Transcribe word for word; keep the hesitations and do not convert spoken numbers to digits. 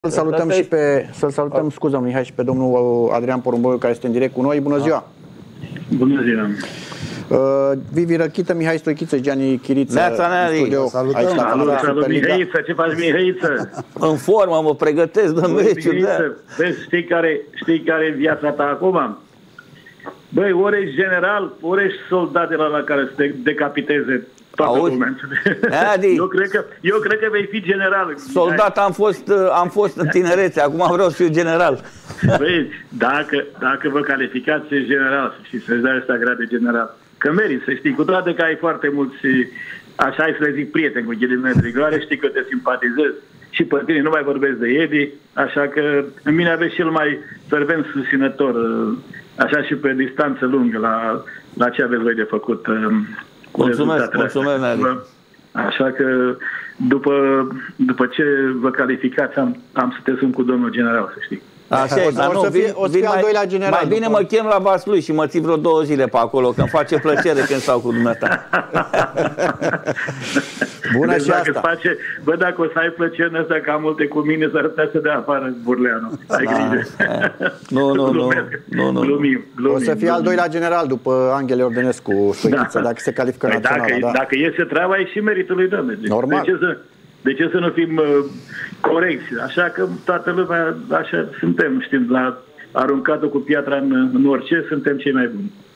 Să-l salutăm și pe, să salutăm, scuză Mihai, și pe domnul Adrian Porumboiu, care este în direct cu noi. Bună ziua! Bună ziua! Uh, Vivi Răchită, Mihai Stoichiță, Gianni Chiriță. Neața, în studio. salutăm! Salut, salut, Mihaiță! Ce faci, Mihaiță? În formă, mă pregătesc de meciul. Vezi, știi care, știi care e viața ta acum? Băi, ori ești general, ori ești soldat de la, la care să te decapiteze toată lumea. Eu cred, că, eu cred că vei fi general. Soldat am fost, am fost în tinerețe, acum vreau să fiu general. Băi, dacă, dacă vă calificați, să general și să-ți dai ăsta grad de general. Că meriți, să știi, cu toate că ai foarte mulți, așa să le zic, prieteni cu ghilimele de rigoare, știi că te simpatizez și pe tine, nu mai vorbesc de Edi, așa că în mine aveți cel mai fervent susținător, așa și pe distanță lungă, la, la ce aveți voi de făcut. Mulțumesc, mulțumesc, Nadi. Așa că după, după ce vă calificați, am, am să te sun cu domnul general, să știi. Așa e, dar nu, vin, o să fie al doilea general. Mai bine după... mă chem la Vaslui și mă ții vreo două zile pe acolo, că îmi face plăcere când stau cu dumneata. Bună deci și dacă asta. Face, bă, dacă o să ai plăcerea asta ca multe cu mine, s-ar putea să dea afară Burleanu. Ai da, grijă. Nu, nu, nu. nu, nu. Glumim, glumim, o să fie glumim. al doilea general după Angele Ordenescu, Stoichiță, da. Dacă se califică păi naționala. Dacă, da. dacă iese treaba, e și meritul lui Doamne. Normal. De ce să, de ce să nu fim uh, corecți? Așa că toată lumea, așa suntem, știm, la aruncat-o cu piatra în, în orice, suntem cei mai buni.